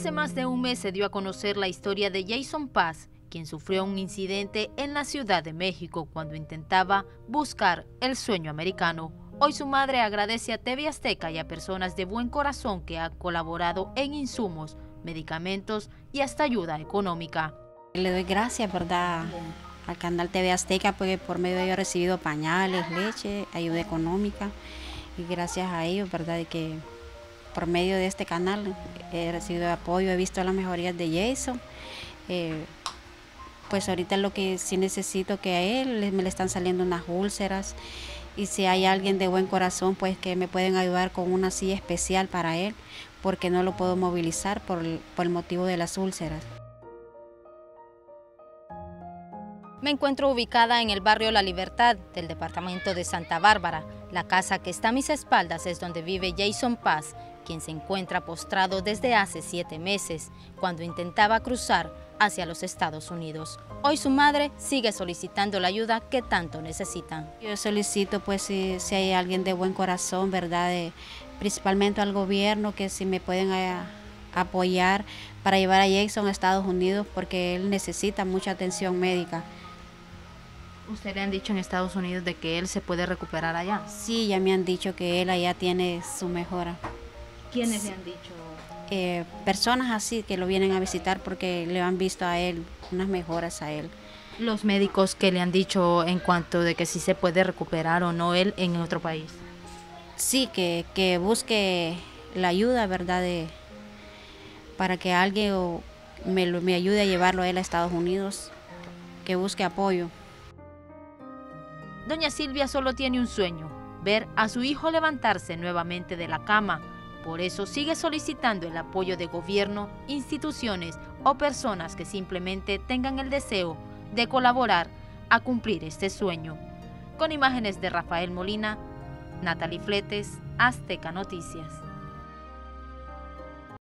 Hace más de un mes se dio a conocer la historia de Jason Paz, quien sufrió un incidente en la Ciudad de México cuando intentaba buscar el sueño americano. Hoy su madre agradece a TV Azteca y a personas de buen corazón que han colaborado en insumos, medicamentos y hasta ayuda económica. Le doy gracias, ¿verdad?, al canal TV Azteca, porque por medio de ellos he recibido pañales, leche, ayuda económica, y gracias a ellos, ¿verdad?, de que por medio de este canal he recibido apoyo, he visto las mejorías de Jason. Pues ahorita lo que sí necesito, que a él me le están saliendo unas úlceras, y si hay alguien de buen corazón, pues que me pueden ayudar con una silla especial para él, porque no lo puedo movilizar por el motivo de las úlceras. Me encuentro ubicada en el barrio La Libertad del departamento de Santa Bárbara. La casa que está a mis espaldas es donde vive Jason Paz, quien se encuentra postrado desde hace 7 meses, cuando intentaba cruzar hacia los Estados Unidos. Hoy su madre sigue solicitando la ayuda que tanto necesitan. Yo solicito, pues, si hay alguien de buen corazón, ¿verdad?, principalmente al gobierno, que si me pueden apoyar para llevar a Jason a Estados Unidos, porque él necesita mucha atención médica. ¿Usted le han dicho en Estados Unidos de que él se puede recuperar allá? Sí, ya me han dicho que él allá tiene su mejora. ¿Quiénes le han dicho? Personas así que lo vienen a visitar porque le han visto a él unas mejoras a él. Los médicos que le han dicho en cuanto de que si se puede recuperar o no él en otro país. Sí, que busque la ayuda, ¿verdad?, para que alguien me ayude a llevarlo a él a Estados Unidos, que busque apoyo. Doña Silvia solo tiene un sueño: ver a su hijo levantarse nuevamente de la cama. Por eso sigue solicitando el apoyo de gobierno, instituciones o personas que simplemente tengan el deseo de colaborar a cumplir este sueño. Con imágenes de Rafael Molina, Natalie Fletes, Azteca Noticias.